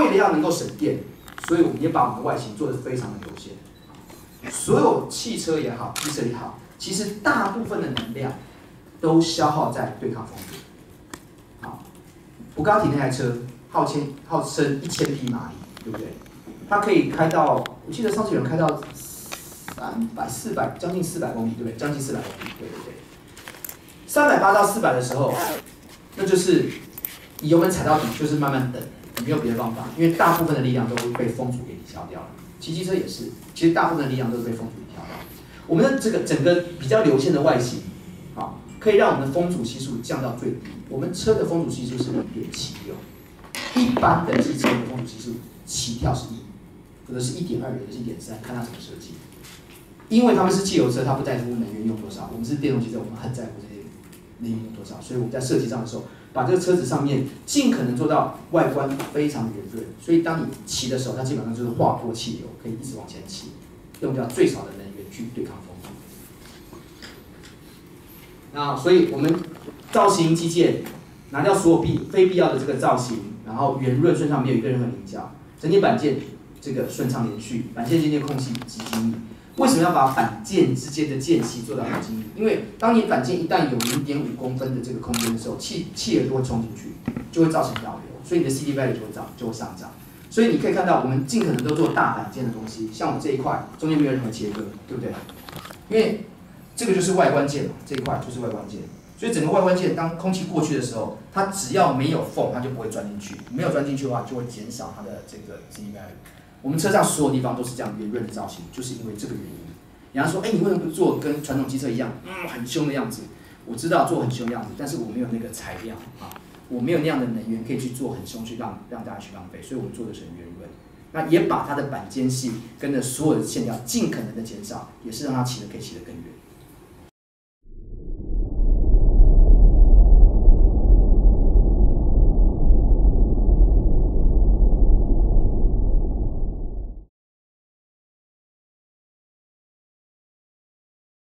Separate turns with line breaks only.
为了要能够省电，所以我们也把我们的外形做得非常的流线。所有汽车也好，机车也好，其实大部分的能量都消耗在对抗风阻。好，布加迪那台车号称1000匹马力，对不对？它可以开到，我记得上次有人开到400，将近400公里，对不对？将近400公里，对对对。380到400的时候，那就是油门踩到底，就是慢慢等，你没有别的方法，因为大部分的力量都会被风阻给抵消掉了。骑机车也是，其实大部分的力量都是被风阻抵消掉。我们的这个整个比较流线的外形，好，可以让我们的风阻系数降到最低。我们车的风阻系数是0.76，一般的机车的风阻系数起跳是1，有的是1.2，有的是1.3，看它怎么设计。因为他们是汽油车，它不在乎能源用多少，我们是电动机车，我们很在乎这些能源用多少，所以我们在设计上的时候，把这个车子上面尽可能做到外观非常圆润，所以当你骑的时候，它基本上就是划破汽油，可以一直往前骑，用掉最少的能源去对抗风阻。那所以我们造型基建拿掉所有非必要的这个造型，然后圆润顺畅，没有一个任何棱角，整体板件这个顺畅连续，板件间间空隙极精密。为什么要把板件之间的间隙做到很精密？因为当你板件一旦有0.5公分的这个空间的时候，气流就会冲进去，就会造成导流，所以你的 CD value 就会上涨。所以你可以看到，我们尽可能都做大板件的东西，像我们这一块中间没有任何切割，对不对？因为这个就是外观件嘛，这一块就是外观件，所以整个外观件当空气过去的时候，它只要没有缝，它就不会钻进去。没有钻进去的话，就会减少它的这个 CD value。我们车上所有地方都是这样圆润的造型，就是因为这个原因。人家说，你为什么不做跟传统机车一样，很凶的样子？我知道做很凶的样子，但是我没有那个材料啊，我没有那样的能源可以去做很凶，去让大家去浪费，所以我们做的是很圆润。那也把它的板间隙跟着所有的线条尽可能的减少，也是让它骑的可以骑得更远。